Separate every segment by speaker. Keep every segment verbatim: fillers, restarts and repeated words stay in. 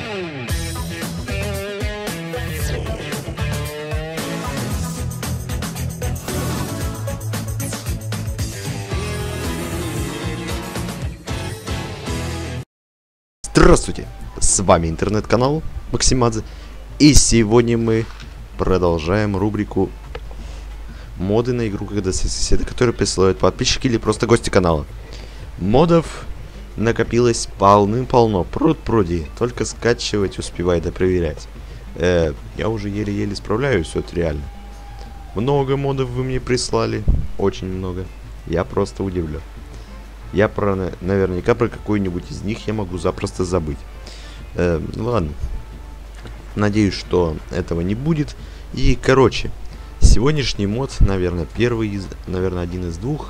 Speaker 1: Здравствуйте, с вами интернет-канал Максимадзе, и сегодня мы продолжаем рубрику моды на игру «Когда соседи», которые присылают подписчики или просто гости канала. Модов накопилось полным-полно, пруд-пруди, только скачивать успевай да проверять. Э, я уже еле-еле справляюсь, вот реально. Много модов вы мне прислали, очень много, я просто удивлен. Я про, наверняка про какой-нибудь из них я могу запросто забыть. Э, ладно. Надеюсь, что этого не будет. И, короче, сегодняшний мод, наверное, первый из... Наверное, один из двух.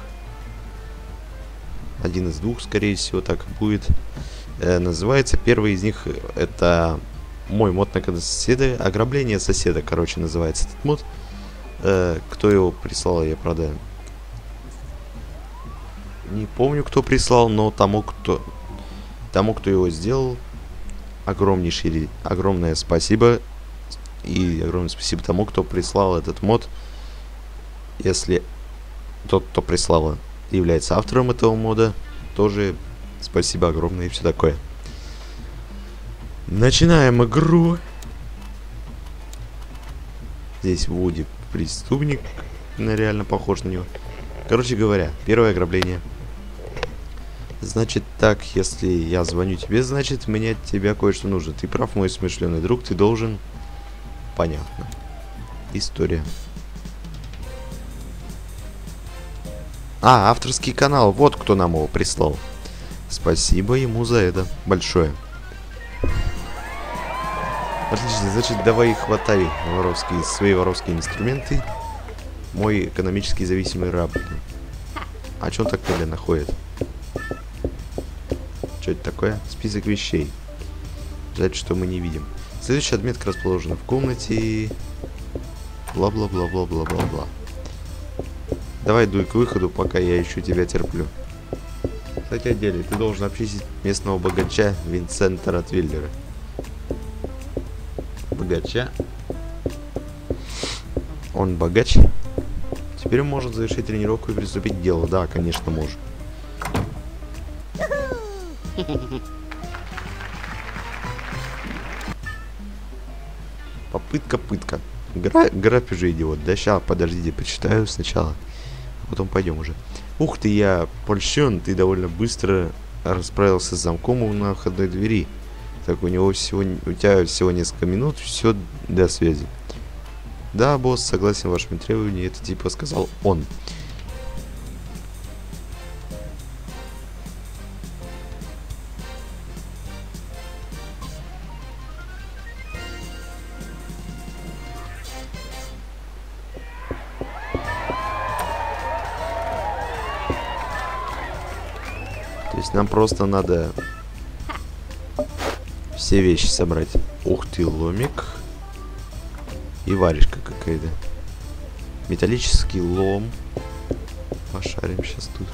Speaker 1: Один из двух, скорее всего, так и будет. Э, называется, первый из них, это мой мод на «Когда соседи». Ограбление соседа, короче, называется этот мод. Э, кто его прислал, я, правда... Не помню, кто прислал, но тому, кто тому, кто его сделал, огромнейшее, огромное спасибо. И огромное спасибо тому, кто прислал этот мод. Если тот, кто прислал, является автором этого мода, тоже спасибо огромное и все такое. Начинаем игру. Здесь Вуди преступник, реально похож на него. Короче говоря, первое ограбление. Значит так, если я звоню тебе, значит мне от тебя кое-что нужно. Ты прав, мой смышленый друг, ты должен... Понятно. История. А, авторский канал, вот кто нам его прислал. Спасибо ему за это большое. Отлично, значит давай хватай воровские, свои воровские инструменты. Мой экономически зависимый раб. А что он так медленно ходит? Что это такое? Список вещей. Жаль, что мы не видим. Следующая отметка расположена в комнате. Бла-бла-бла-бла-бла-бла-бла. Давай дуй к выходу, пока я еще тебя терплю. Кстати, о деле. Ты должен обчистить местного богача Винсента Ротвейлера. Богача? Он богач? Теперь он может завершить тренировку и приступить к делу. Да, конечно, может. Попытка-пытка. Гра грабеж же идиот. Да ща, подождите, почитаю сначала. А потом пойдем уже. Ух ты, я польщен. Ты довольно быстро расправился с замком на входной двери. Так, у него всего... У тебя всего несколько минут. Все, до связи. Да, босс, согласен с вашими требованиями. Это типа сказал он. То есть нам просто надо все вещи собрать. Ух ты, ломик. И варежка какая-то. Металлический лом. Пошарим сейчас тут.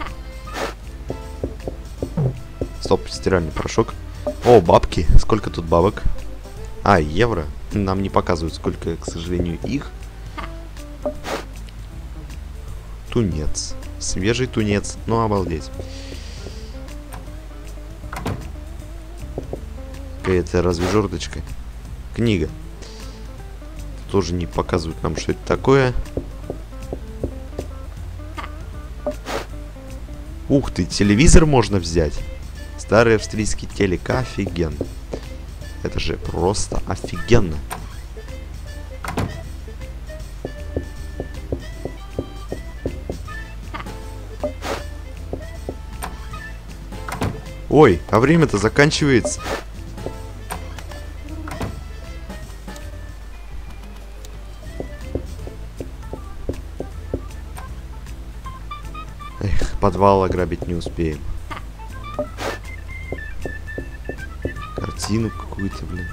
Speaker 1: Стоп, стиральный порошок. О, бабки. Сколько тут бабок? А, евро. Нам не показывают, сколько, к сожалению, их. Тунец. Свежий тунец. Ну, обалдеть. Какая-то разве жердочка. Книга. Тоже не показывают нам, что это такое. Ух ты, телевизор можно взять. Старый австрийский телек, офигенно. Это же просто офигенно. Ой, а время-то заканчивается. Эх, подвал ограбить не успеем. Картину какую-то, блин.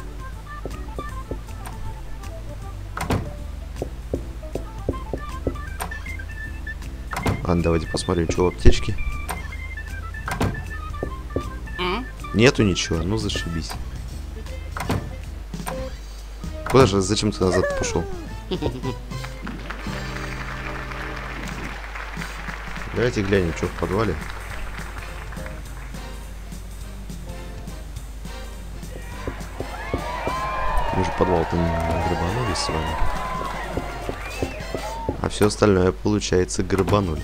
Speaker 1: Ладно, давайте посмотрим, что в аптечке. Нету ничего, ну зашибись. Куда же, зачем ты назад пошел? Давайте глянем, что в подвале. Мы же подвал-то не грабанули с вами. А все остальное, получается, грабанули.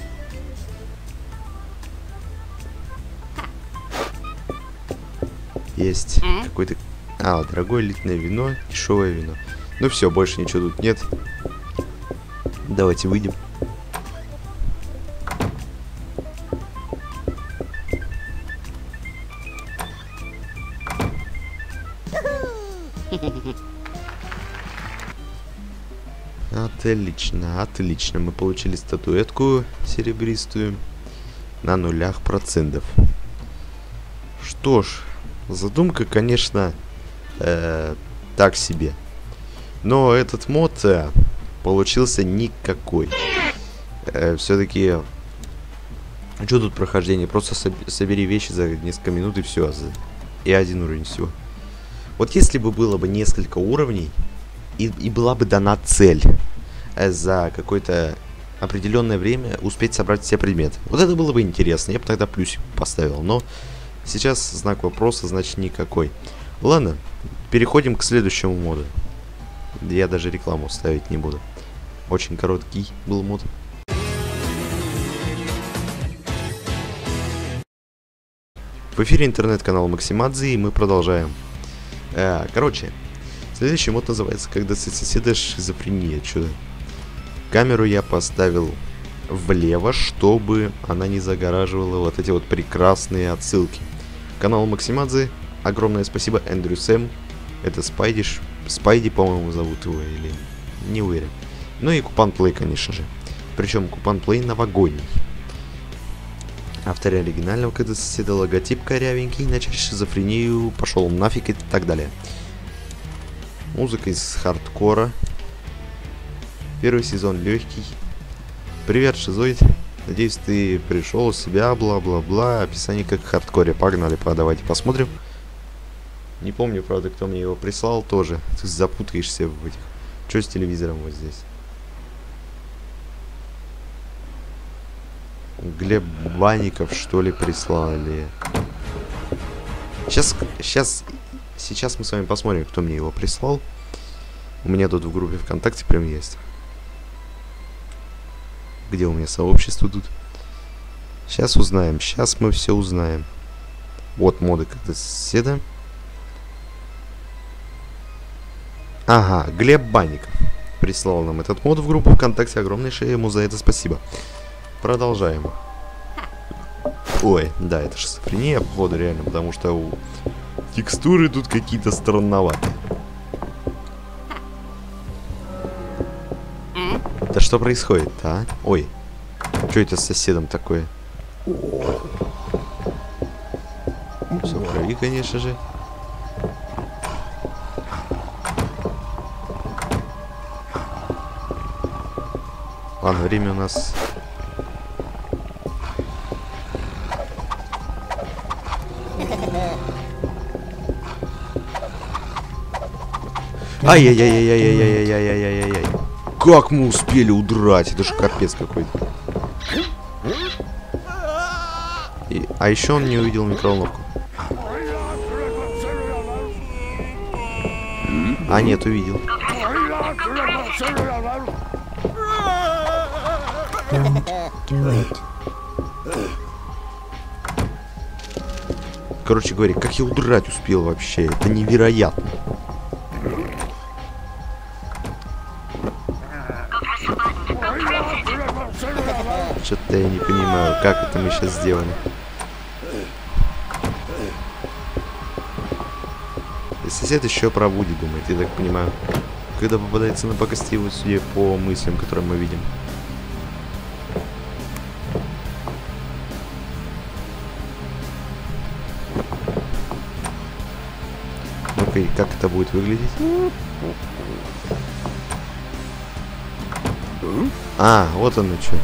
Speaker 1: Есть какой-то... А, дорогое элитное вино, дешевое вино. Ну все, больше ничего тут нет. Давайте выйдем. Отлично, отлично. Мы получили статуэтку серебристую на нулях процентов. Что ж, задумка, конечно, э, так себе. Но этот мод э, получился никакой. Э, Все-таки, что тут прохождение? Просто собери вещи за несколько минут и все. И один уровень всего. Вот если бы было бы несколько уровней, и, и была бы дана цель э, за какое-то определенное время успеть собрать все предметы. Вот это было бы интересно, я бы тогда плюсик поставил. Но сейчас знак вопроса, значит никакой. Ладно, переходим к следующему моду. Я даже рекламу ставить не буду. Очень короткий был мод. В эфире интернет-канал Максимадзе, и мы продолжаем. А, короче, следующий мод называется «Когда соседа шизофрения». Чудо. Камеру я поставил влево, чтобы она не загораживала вот эти вот прекрасные отсылки. Канал Максимадзе. Огромное спасибо, Эндрю Сэм. Это Спайди, Спайди, по-моему, зовут его, или не уверен. Ну и Купан Плей, конечно же. Причем Купан Плей новогодний. Автор оригинального «Когда соседа» логотип корявенький, начать шизофрению, пошел нафиг и так далее. Музыка из хардкора. Первый сезон легкий. Привет, шизоид. Надеюсь, ты пришел в себя, бла-бла-бла. Описание как в хардкоре. Погнали, давайте посмотрим. Не помню, правда, кто мне его прислал тоже. Ты запутаешься в этих. Что с телевизором вот здесь? Глеб Банников, что ли, прислали? Сейчас, сейчас, сейчас мы с вами посмотрим, кто мне его прислал. У меня тут в группе ВКонтакте прям есть. Где у меня сообщество тут? Сейчас узнаем, сейчас мы все узнаем. Вот моды «Когда соседа». Ага, Глеб Банников прислал нам этот мод в группу ВКонтакте. Огромнейшее ему за это спасибо. Продолжаем. Ой, да, это шизофрения, походу, реально, потому что у текстуры тут какие-то странноватые. Да что происходит, а? Ой, что это с соседом такое? Все в крови, конечно же. Ладно, время у нас... Ай-яй-яй-яй-яй-яй-яй-яй-яй-яй-яй. Как мы успели удрать? Это же капец какой-то. И... А еще он не увидел микроволновку. А, нет, увидел. Короче говоря, как я удрать успел вообще? Это невероятно. Что-то я не понимаю, как это мы сейчас сделали. И сосед еще про Вуди думает, я так понимаю. Когда попадается на пакости, вот судя по мыслям, которые мы видим. Ну-ка, и как это будет выглядеть? А, вот оно что.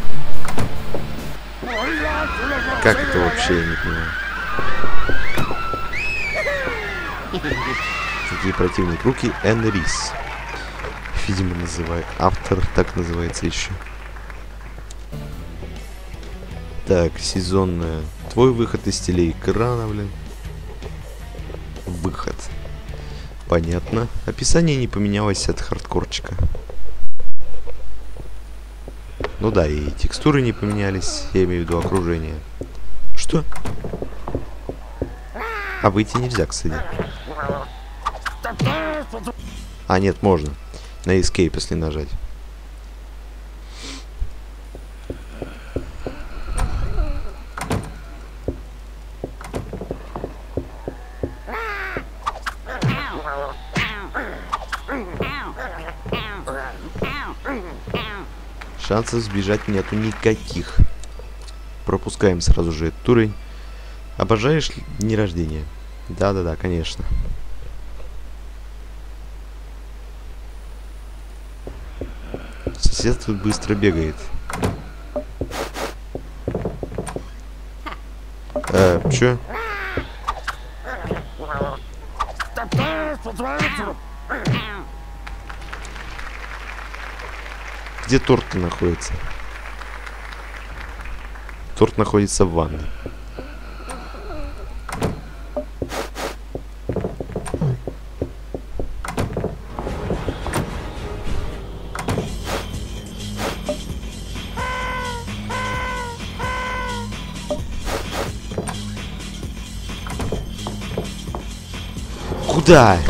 Speaker 1: Как это вообще, я не понимаю. Такие противные руки. Энрис. видимо, называю. Автор так называется еще. Так, сезонная. Твой выход из телеэкрана, блин. Выход. Понятно. Описание не поменялось от хардкорчика. Ну да, и текстуры не поменялись, я имею в виду окружение. Что? А выйти нельзя, кстати. А, нет, можно. На Escape, если нажать. Шансов сбежать нету никаких. Пропускаем сразу же этот уровень. Обожаешь дни рождения? Да-да-да, конечно. Сосед тут быстро бегает. Э, чё? Где торт находится? Торт находится в ванной. Куда?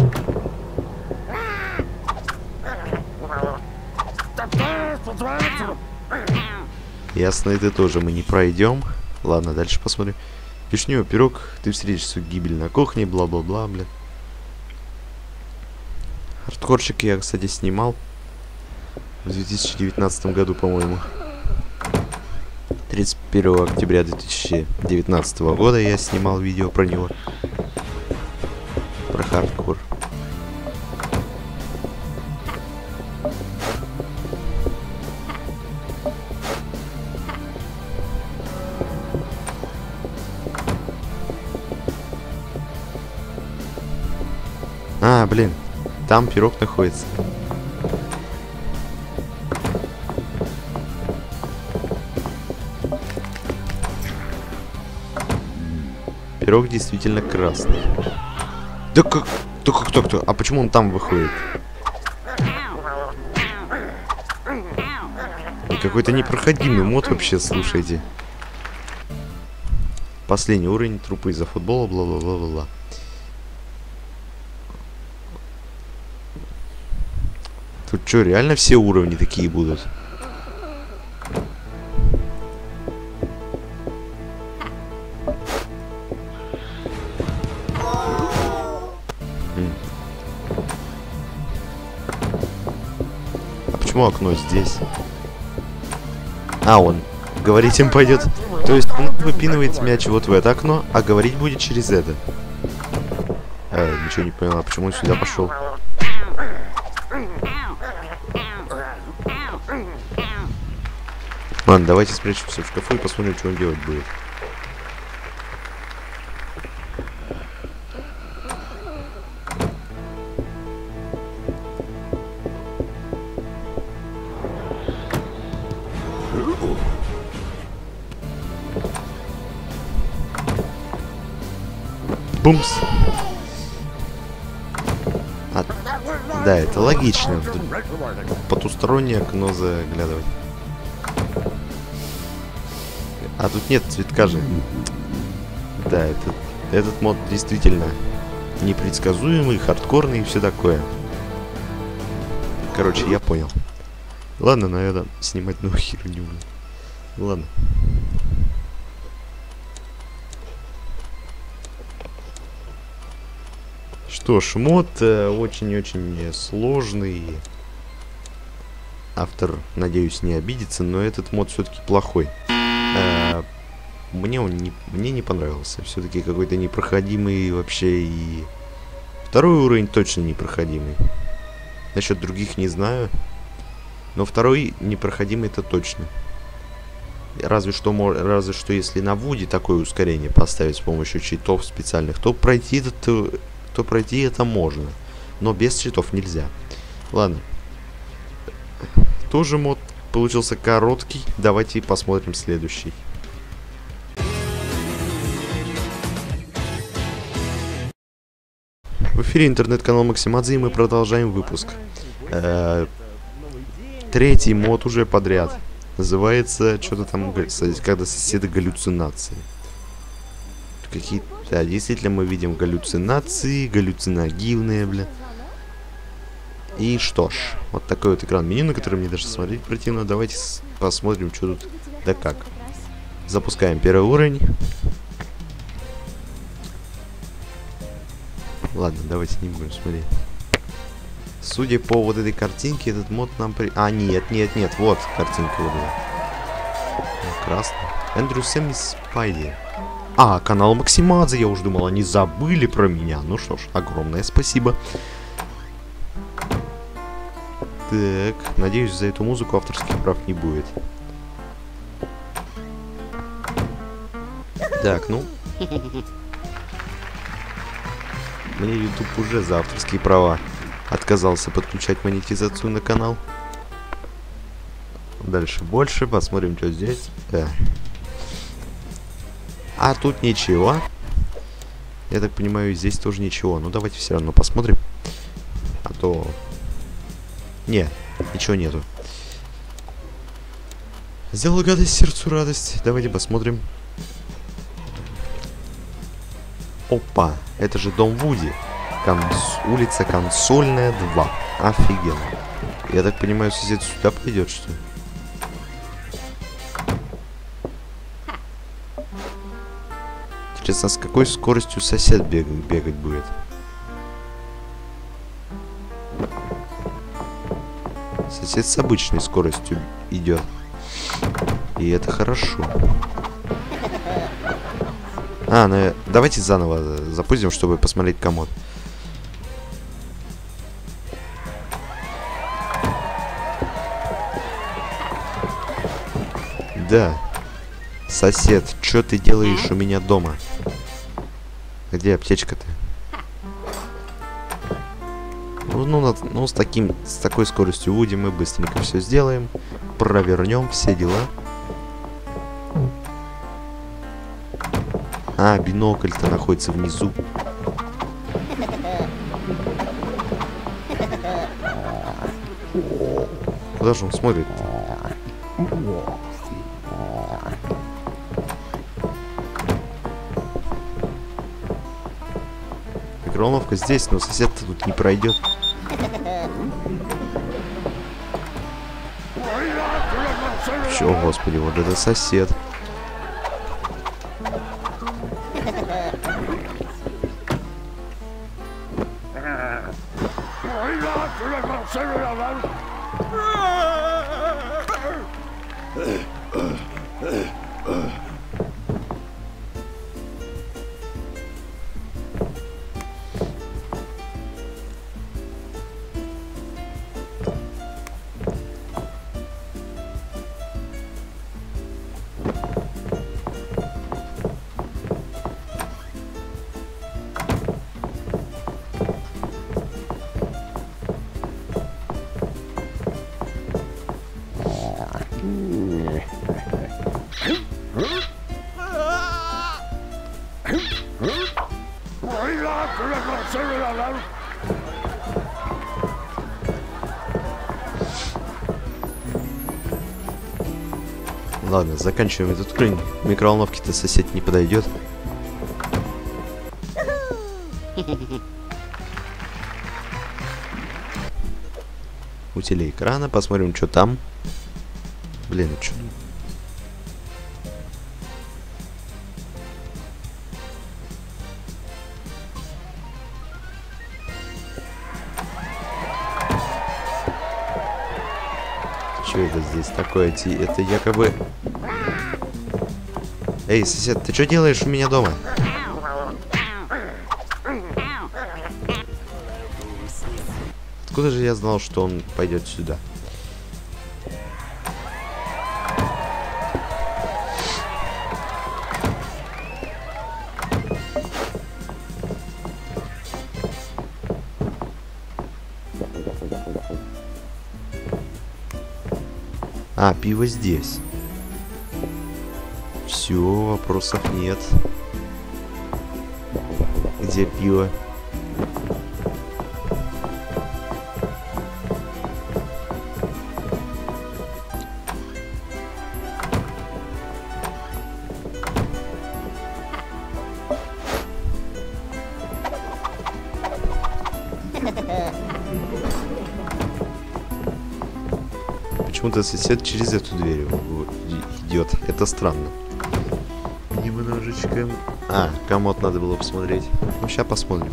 Speaker 1: Ясно, это тоже мы не пройдем. Ладно, дальше посмотрим. Вишневый пирог, ты встретишь свою гибель на кухне, бла-бла-бла, бля. Хардкорчик я, кстати, снимал в две тысячи девятнадцатом году, по-моему. тридцать первого октября две тысячи девятнадцатого года я снимал видео про него. Про хардкор. А, блин, там пирог находится. Пирог действительно красный. Да как? Да как так-то? А почему он там выходит? Какой-то непроходимый мод вообще, слушайте. Последний уровень, трупы из-за футбола, бла-бла-бла-бла-бла. Тут что, реально все уровни такие будут? М. А почему окно здесь? А, он говорить им пойдет. То есть он выпинывает мяч вот в это окно, а говорить будет через это. А, ничего не поняла, почему он сюда пошел. Ладно, давайте спрячемся в шкафу и посмотрим, что он делать будет. Бумс. А, да, это логично. Потустороннее окно заглядывать. А тут нет цветка же. Да, этот, этот мод действительно непредсказуемый, хардкорный и все такое. Короче, я понял. Ладно, наверное, снимать новую херню. Ладно. Что ж, мод очень-очень сложный. Автор, надеюсь, не обидится, но этот мод все-таки плохой. Э, мне он не, мне не понравился. Все-таки какой-то непроходимый вообще и... Второй уровень точно непроходимый. Насчет других не знаю. Но второй непроходимый это точно. Разве что, разве что если на Вуде такое ускорение поставить с помощью читов специальных, то пройти это, то, то пройти это можно. Но без читов нельзя. Ладно, Тоже мод получился короткий. Давайте посмотрим следующий. В эфире интернет-канал Максимадзе, и мы продолжаем выпуск. Э-э- третий мод уже подряд. Называется что-то там, когда соседи галлюцинации. Какие-то, да, действительно мы видим галлюцинации, галлюциногивные, блин. И что ж, вот такой вот экран меню, на который мне даже смотреть противно. Давайте посмотрим, что тут да как. Запускаем первый уровень. Ладно, давайте не будем смотреть. Судя по вот этой картинке, этот мод нам при... А, нет, нет, нет, вот картинка вот эта. Красный. Эндрю Сэм и Спайди. А, канал Максимадзе, я уже думал, они забыли про меня. Ну что ж, огромное спасибо. Так, надеюсь, за эту музыку авторских прав не будет. Так, ну... Мне YouTube уже за авторские права отказался подключать монетизацию на канал. Дальше больше, посмотрим, что здесь. Э. А тут ничего. Я так понимаю, здесь тоже ничего. Ну давайте все равно посмотрим. А то... Не, ничего нету. Сделал гадость, сердцу радость. Давайте посмотрим. Опа, это же дом Вуди. Конс... Улица Консольная два. Офигенно. Я так понимаю, сосед сюда пойдет, что ли? Интересно, с какой скоростью сосед бегать, бегать будет? Сосед с обычной скоростью идет. И это хорошо. А, ну давайте заново запустим, чтобы посмотреть комод. Да. Сосед, что ты делаешь у меня дома? Где аптечка-то? Ну, ну, ну, с таким, с такой скоростью Вуди мы быстренько все сделаем. Провернем все дела. А, бинокль-то находится внизу. Куда же он смотрит? Микроволновка здесь, но сосед-то тут не пройдет. Чё, господи, вот это сосед. Ладно, заканчиваем этот уровень. Микроволновки-то сосед не подойдет. У телеэкрана посмотрим, что там. Блин, что? Что это здесь такое? Это якобы... Эй, сосед, ты что делаешь у меня дома? Откуда же я знал, что он пойдет сюда? А, пиво здесь. Все, вопросов нет. Где пиво? Почему-то сосед через эту дверь идет. Это странно. Немножечко. А, комод надо было посмотреть. Ну, сейчас посмотрим.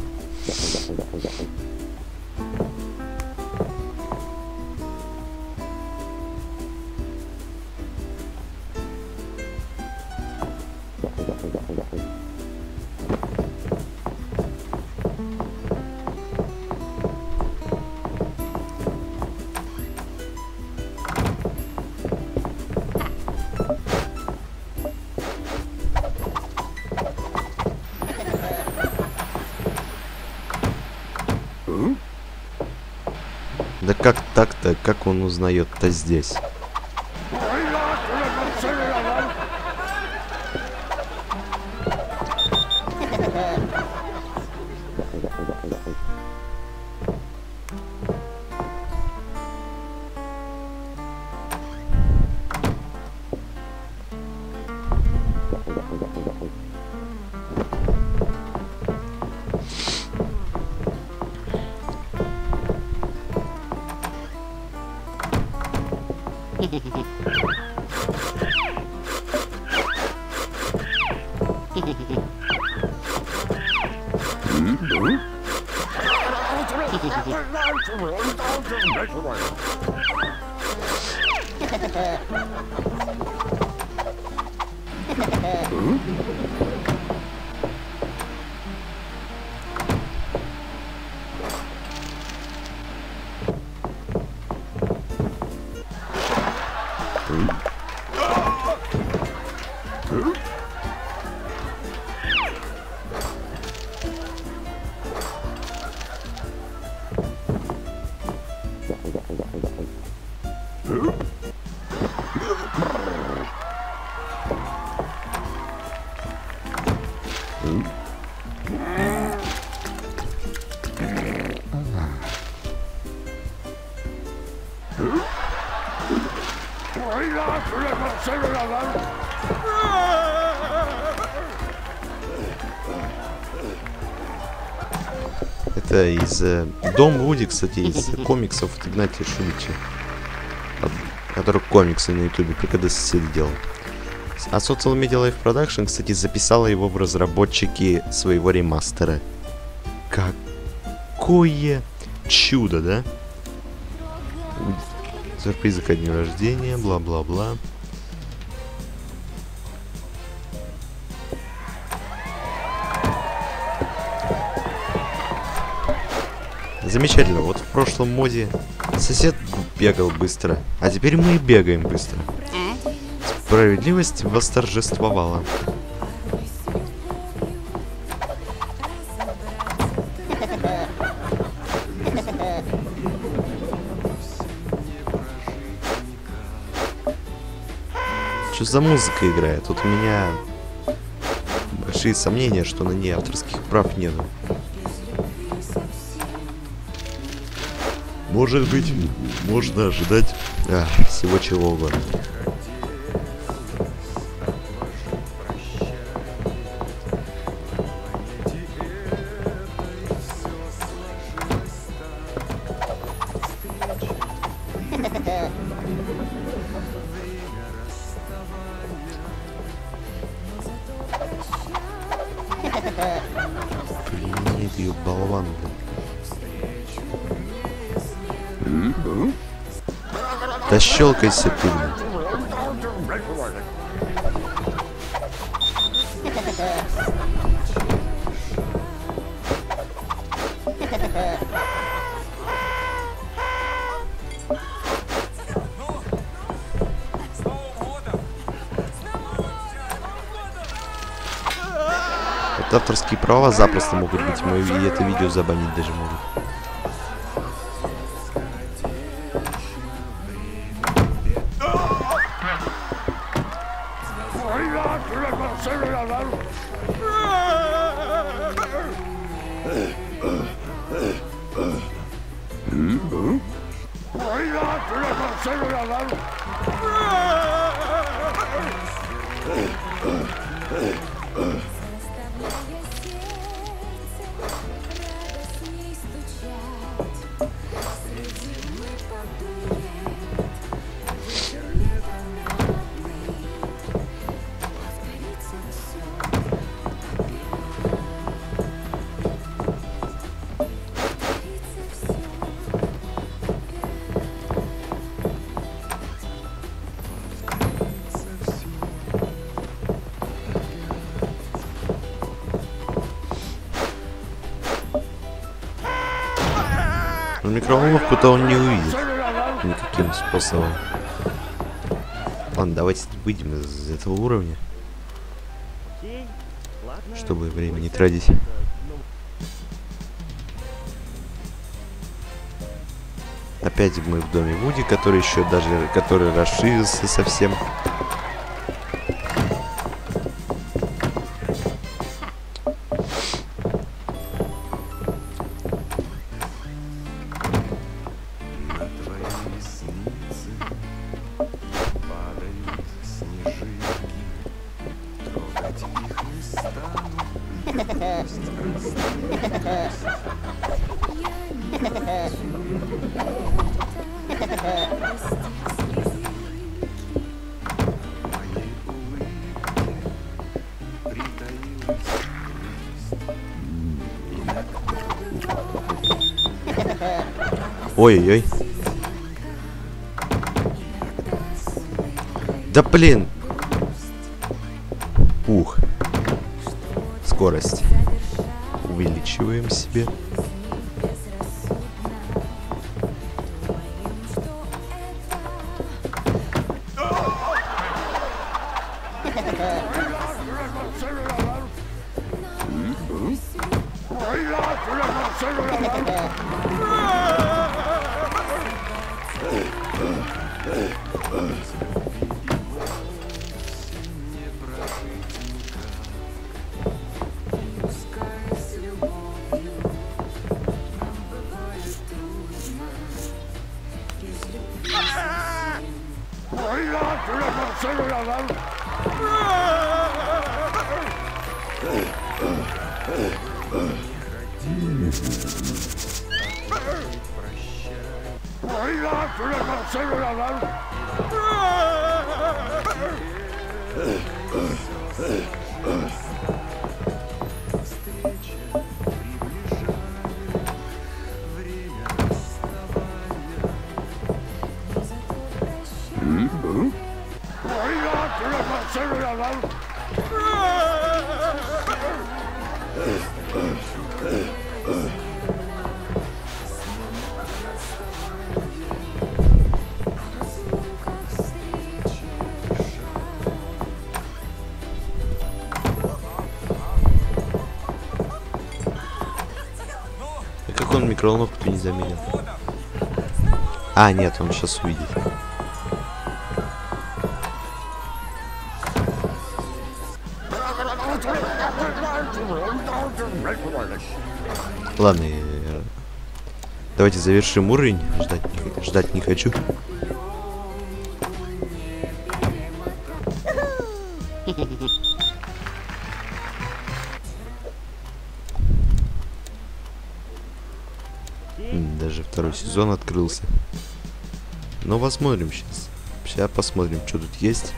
Speaker 1: Да как так-то? Как он узнает-то здесь? Это из э, Дом Вуди, кстати, из комиксов от Игнатия Шумича, от, который комиксы на ютубе прикоды соседи делал. А Social Media Life Production, кстати, записала его в разработчики своего ремастера. Какое чудо, да? Сюрпризы ко дню рождения, бла-бла-бла. Замечательно, вот в прошлом моде сосед бегал быстро, а теперь мы бегаем быстро. Справедливость восторжествовала. Что за музыка играет? Тут у меня большие сомнения, что на ней авторских прав нету. Может быть, можно ожидать а, всего чего угодно. Блин, ты болван. Да щелкайся ты, блин. Это авторские права запросто могут быть, мы и это видео забанить даже могут. Но микроволновку-то он не увидит никаким способом. Ладно, давайте выйдем из этого уровня, чтобы время не тратить. Опять мы в доме Вуди, который еще даже, который расширился совсем. Ой-ой-ой. Да блин. Ух. Скорость. Увеличиваем себе. Как он микроволновку-то не заменил? А, нет, он сейчас увидит. Ладно, я... давайте завершим уровень. Ждать не, ждать не хочу. Даже второй сезон открылся. Но посмотрим сейчас. Сейчас посмотрим, что тут есть.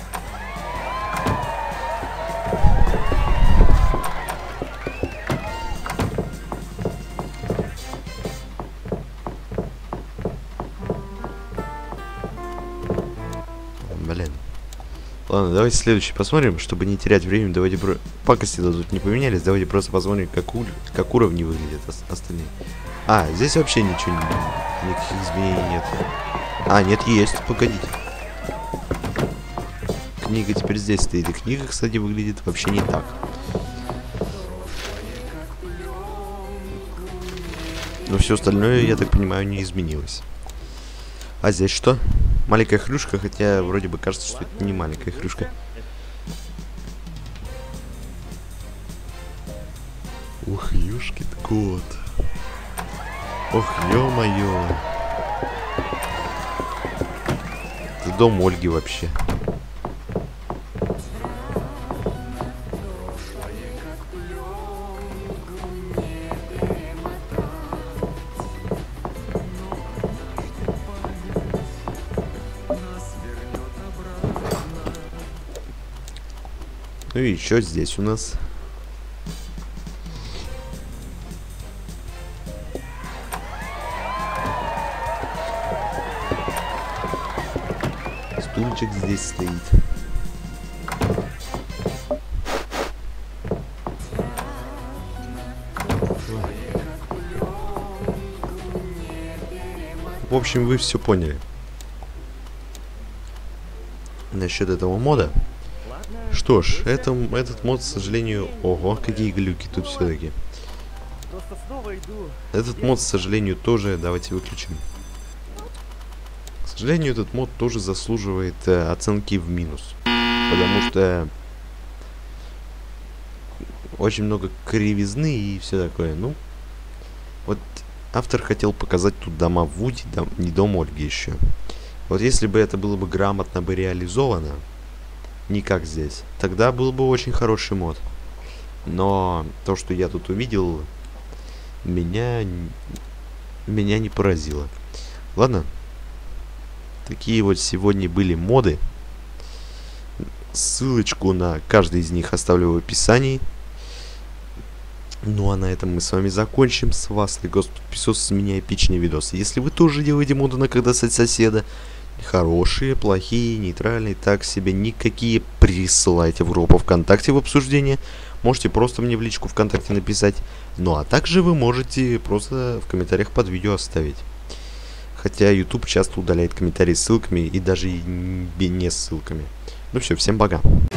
Speaker 1: Блин. Ладно, давайте следующий посмотрим, чтобы не терять время. Давайте про... пакости-то тут не поменялись. Давайте просто посмотрим, как, ур... как уровни выглядят остальные. А, здесь вообще ничего, никаких изменений нет. А, нет, есть, погодите. Книга теперь здесь стоит. И книга, кстати, выглядит вообще не так. Но все остальное, я так понимаю, не изменилось. А здесь что? Маленькая хрюшка, хотя вроде бы кажется, что это не маленькая хрюшка. Ух, ёшкин кот. Ох, ё-моё. дом Ольги вообще. Ну и еще здесь у нас стульчик здесь стоит. В общем, вы все поняли насчет этого мода. Что ж, это, этот мод, к сожалению... Ого, какие глюки тут все-таки. Этот мод, к сожалению, тоже... Давайте выключим. К сожалению, этот мод тоже заслуживает э, оценки в минус. Потому что... Очень много кривизны и все такое. Ну, вот автор хотел показать тут дома Вуди, дом, не дом Ольги еще. Вот если бы это было бы грамотно бы реализовано, не как здесь, тогда был бы очень хороший мод. Но то, что я тут увидел, меня, меня не поразило. Ладно. Такие вот сегодня были моды. Ссылочку на каждый из них оставлю в описании. Ну а на этом мы с вами закончим. С вас, Господь, подписывайтесь с меня эпичный видос. Если вы тоже делаете моды на когда стать соседа, хорошие, плохие, нейтральные, так себе, никакие, присылайте в группу ВКонтакте в обсуждение. Можете просто мне в личку ВКонтакте написать. Ну а также вы можете просто в комментариях под видео оставить. Хотя YouTube часто удаляет комментарии с ссылками и даже не с ссылками. Ну все, всем пока.